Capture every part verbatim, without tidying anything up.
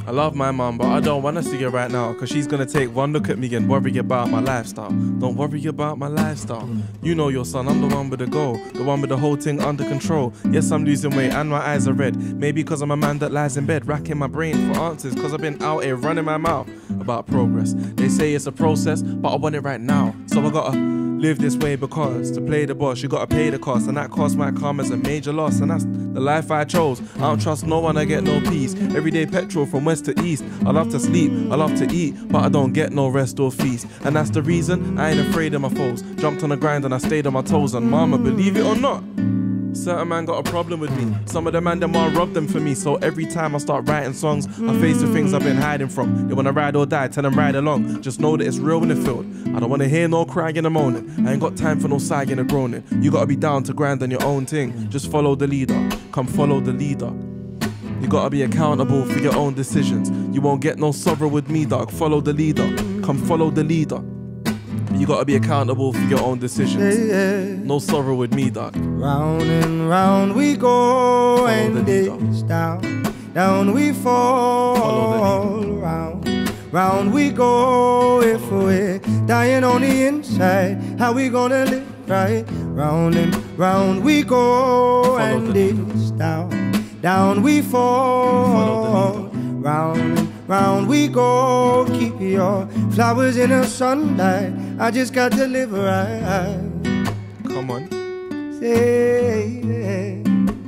I love my mum, but I don't wanna see her right now, cause she's gonna take one look at me and worry about my lifestyle. Don't worry about my lifestyle. You know your son, I'm the one with the goal, the one with the whole thing under control. Yes, I'm losing weight and my eyes are red. Maybe cause I'm a man that lies in bed, racking my brain for answers, cause I've been out here running my mouth about progress. They say it's a process, but I want it right now. So I gotta live this way, because to play the boss you gotta pay the cost, and that cost might come as a major loss, and that's the life I chose. I don't trust no one, I get no peace. Everyday petrol from west to east. I love to sleep, I love to eat, but I don't get no rest or feast. And that's the reason I ain't afraid of my foes. Jumped on the grind and I stayed on my toes. And mama, believe it or not, certain man got a problem with me. Some of the man them want rob them for me. So every time I start writing songs, I face the things I've been hiding from. They wanna ride or die, tell them ride along. Just know that it's real in the field. I don't wanna hear no crying and moaning. I ain't got time for no sighing or groaning. You gotta be down to grind on your own thing. Just follow the leader, come follow the leader. You gotta be accountable for your own decisions. You won't get no sorrow with me, dog. Follow the leader, come follow the leader. You gotta be accountable for your own decisions. Yeah, yeah. No sorrow with me, dog. Round and round we go, follow and it's down, down we fall. Round, round we go. If we're dying on the inside, how we gonna live right? Round and round we go, follow and it's down, down we fall. Round and round we go. Keep your flowers in the sunlight. I just got to live right. Come on. Say, yeah.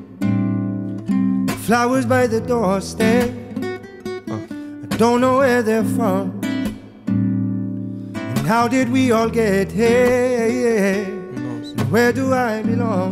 Flowers by the doorstep. uh. I don't know where they're from, and how did we all get here? And where do I belong?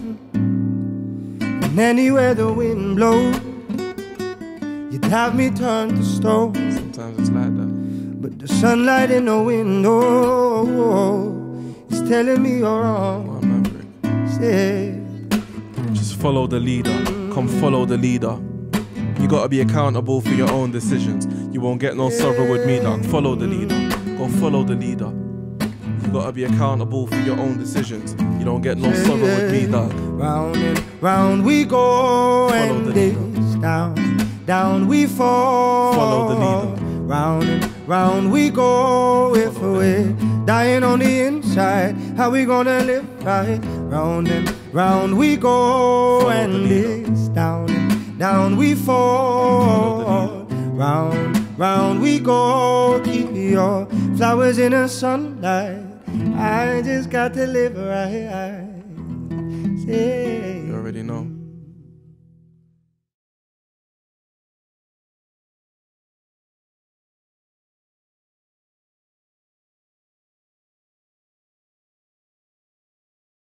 And anywhere the wind blows, you'd have me turn to stone. Sometimes it's like that. But the sunlight in the window is telling me you're wrong. Oh, Maverick. Say, just follow the leader, come follow the leader. You gotta be accountable for your own decisions. You won't get no sorrow with me, dog. Follow the leader, go follow the leader. You gotta be accountable for your own decisions. You don't get no sorrow with me, dog. Round and round we go, and it's down, down we fall. Follow the leader. Round and round we go. If we're dying on the inside, how we gonna live right? Round and round we go, and it's down and down we fall. Round, round we go. Keep your flowers in the sunlight. I just got to live right. Say, you already know.